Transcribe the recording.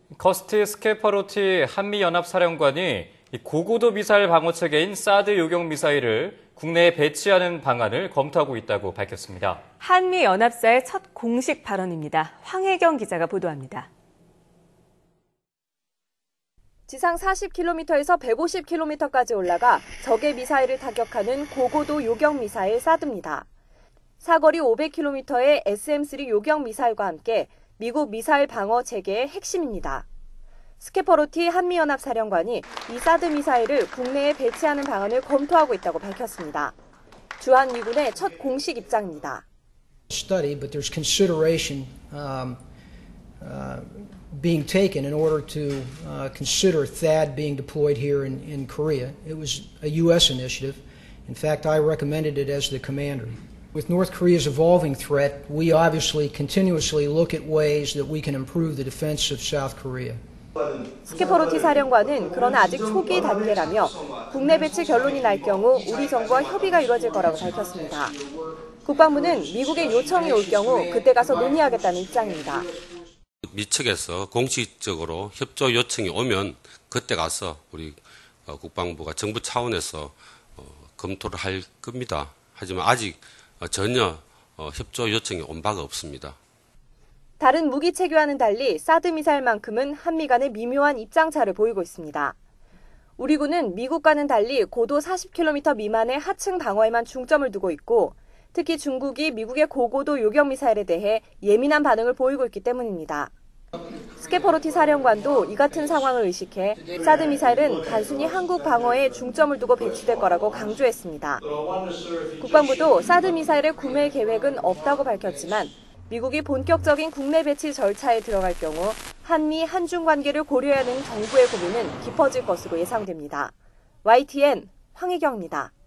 커스트 스케파로티 한미연합사령관이 고고도 미사일 방어 체계인 사드 요격 미사일을 국내에 배치하는 방안을 검토하고 있다고 밝혔습니다. 한미연합사의 첫 공식 발언입니다. 황혜경 기자가 보도합니다. 지상 40km에서 150km까지 올라가 적의 미사일을 타격하는 고고도 요격 미사일 사드입니다. 사거리 500km의 SM-3 요격 미사일과 함께 미국 미사일 방어 체계의 핵심입니다. 스케퍼로티 한미연합사령관이 이 사드 미사일을 국내에 배치하는 방안을 검토하고 있다고 밝혔습니다. 주한미군의 첫 공식 입장입니다. Study, but there's consideration being taken in order to consider THAAD being deployed here in Korea. It was a U.S. initiative. In fact, I recommended it as the commander. With North Korea's evolving threat, we obviously continuously look at ways that we can improve the defense of South Korea. 스케퍼로티 사령관은 그러나 아직 초기 단계라며 국내 배치 결론이 날 경우 우리 정부와 협의가 이루어질 거라고 밝혔습니다. 국방부는 미국의 요청이 올 경우 그때 가서 논의하겠다는 입장입니다. 미 측에서 공식적으로 협조 요청이 오면 그때 가서 우리 국방부가 정부 차원에서 검토를 할 겁니다. 하지만 아직 전혀 협조 요청이 온 바가 없습니다. 다른 무기 체계와는 달리 사드 미사일만큼은 한미 간의 미묘한 입장차를 보이고 있습니다. 우리 군은 미국과는 달리 고도 40km 미만의 하층 방어에만 중점을 두고 있고 특히 중국이 미국의 고고도 요격 미사일에 대해 예민한 반응을 보이고 있기 때문입니다. 스케퍼로티 사령관도 이 같은 상황을 의식해 사드 미사일은 단순히 한국 방어에 중점을 두고 배치될 거라고 강조했습니다. 국방부도 사드 미사일의 구매 계획은 없다고 밝혔지만 미국이 본격적인 국내 배치 절차에 들어갈 경우 한미 한중 관계를 고려해야 하는 정부의 고민은 깊어질 것으로 예상됩니다. YTN 황혜경입니다.